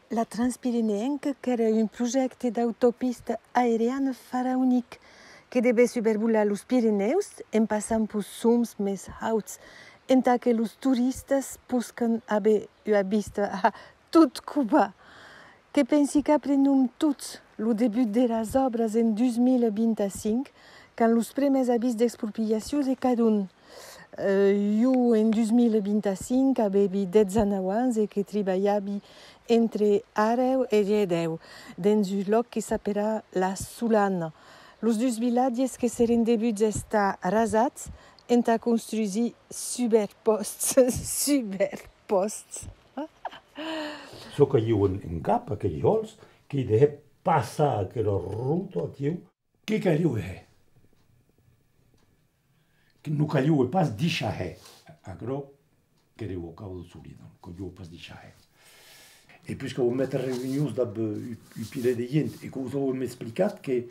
la Transpirinenca, que era un projecte d'autopista aeriana faraonic que deve supervolar los Pirineus en passant por sums més hauts, en tant que los turistes busquen haver una vista a tot Cuba. Que pensi que aprenum tots lo debut de les obres en 2025, quand los primers avis d'expropiació se cadun. Jo en 2025 avevi 19 anys e que treballava entre Areu e Lledeu, dins un lloc que s'appela La Solana. Los dos vilatges que seren debuts estar rasats en a construir superposts. So que jo en cap, aquells hols, que de passar aquella ruta, tio, que caliu é? Que não caliu é pas deixar é. Agora, que deu o cabo do solido, que eu pas deixar é. E puisque vous mettez réunions d'ab pile de gent, et que vous avez explicat que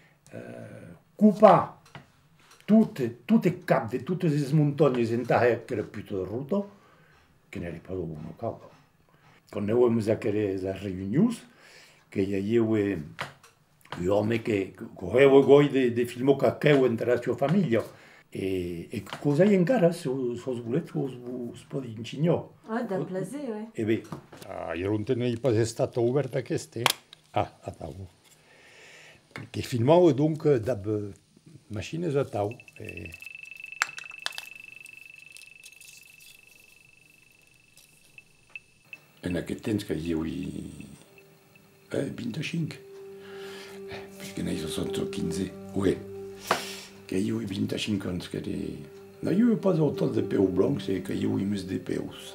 coupa tutte cap de tutte les montagnes en terre que era puta de ruta, que n'era pas de bon cabo. Quand nous avons aquelles réunions, que y a eu un homme que aveva goi de filmar que queu entre la sua famiglia. E cosa hi encara, si us volete, us pot ensenyar. Ah, del placer, oui. E bé, jo no tenia pas estat obert aquest, a tau. Que filmava, donc, d'ab machines a tau. En aquest temps que hi ha 25, puisque n'hi ha 15, oui. Que hi ha 25 anys que no hi ha pas autant de peus blancs, c'est que hi ha més de peus.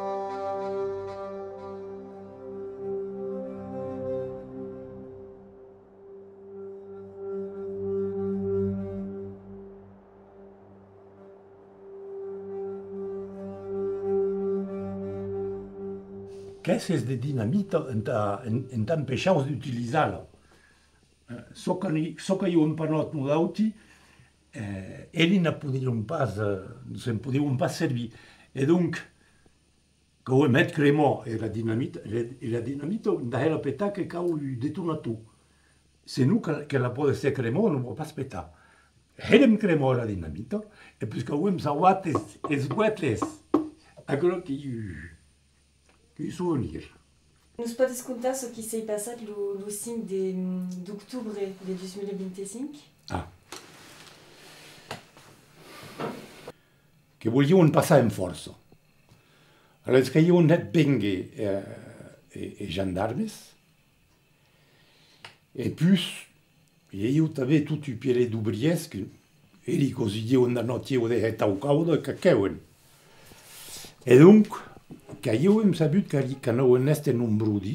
Què és de dinamita en t'empeixaus d'utilitzar-la? So que hi ha un panot d'auti, ells no podien pas, se'n podien pas servir. E donc, que ho emet cremar, e la dinamita, d'ahir la petar que cau detonator. Se nu que la pot ser cremar, no pot pas petar. Hem cremar la dinamita, e puis que ho hem salvat els guetles. Aquello que hi souvenir. Nos podes contar ce qui s'est passé le 5 d'octubre de 2025? Ah. Que volien passar amb força. Aleshores que hi ha un net bengue e gendarmes, e puis hi ha també tot un piere d'obriers que ells cosidiuen la noche de tau cauda que queuen. E donc, que jo hem sabut que no n'este nombrudi,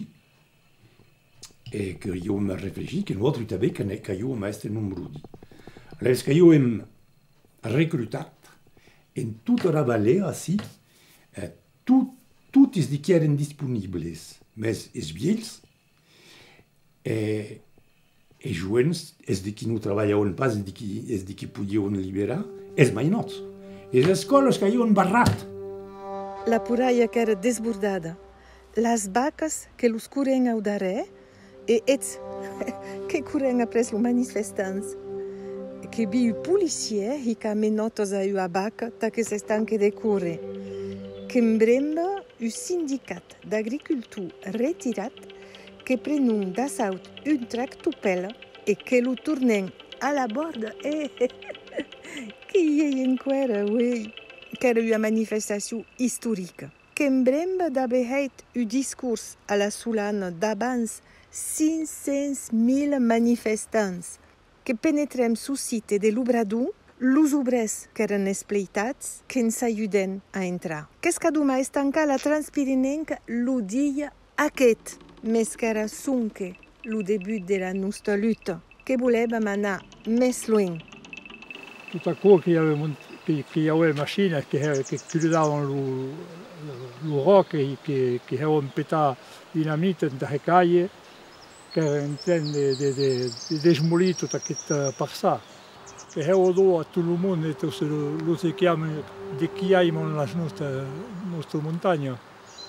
e que jo hem reflegit que nosaltres també que jo n'este nombrudi. Aleshores que jo hem recrutat en tota la vallée, així, tots els que eren disponibles, més els vells, e joves, els que no treballaven pas, els que podien liberar, els mainots. Les escoles que hi han barrat. La puraia que era desbordada, les vaques que los corren au darrer, e ells que corren après los manifestants. Que vi un policier i que menotos a una vaca ta que s'estanque de correr. Que embremba un sindicat d'agricultura retirat que prenun d'assaut un tractopel e que lo tornen a la borda. Que hi ha encara, oui, que era una manifestació històrica. Que embremba d'haver fet un discurs a la Solana d'abans 500.000 manifestants que penetrem sul site de l'Obrador, los obrers que eren espleitats que ens ajuden a entrar. Qu'est-ce que doma és tancar la Transpirinenca lo dia aquest, més que era sonque lo debut de la nostra lluita, que volem anar més lluny. Tout à coup, qu'il y avait des machines qui culaient le roc et qui avaient pété dynamite dans les cailles, qui étaient en train de démolir tout ce passage. Et il y a tout le monde qui aiment dans notre montagne.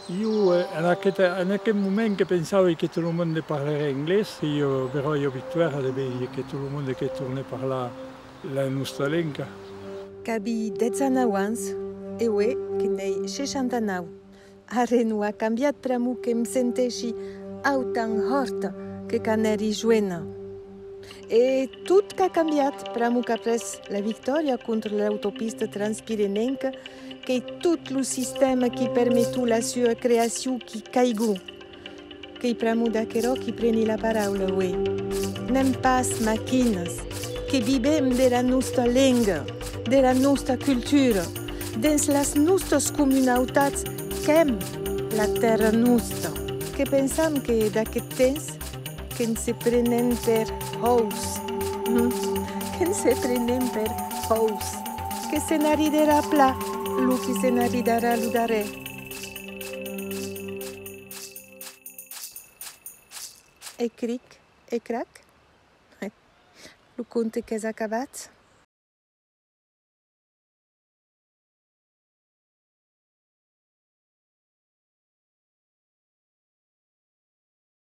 Io in quel momento che pensavo che tutto il mondo parlerebbe inglese, io però io abituato a vedere che tutto il mondo che torna a parlare la nostra lingua. Cabi 19 ans, e ue che nei 69. Arenu ha cambiat pramu che mi sentessi autant horta che caneri juena. E tout ca cambiat pramu che pres la vittoria contro l'autopista transpirenenca che tutto il sistema che permettu la sua creazione che caigu. Che pramu da chero che preni la parola ue. Nem pas machinas, che vivem della nostra lingua, della nostra cultura, dins las nostras comunautats qu'em la terra nostra. Che pensam che da che temps che se prenen per house, che se prenen per house, che se n'arriderà pla, lu che se n'arriderà l'udare. E cric, e crac, lu conte che s'ha acabat.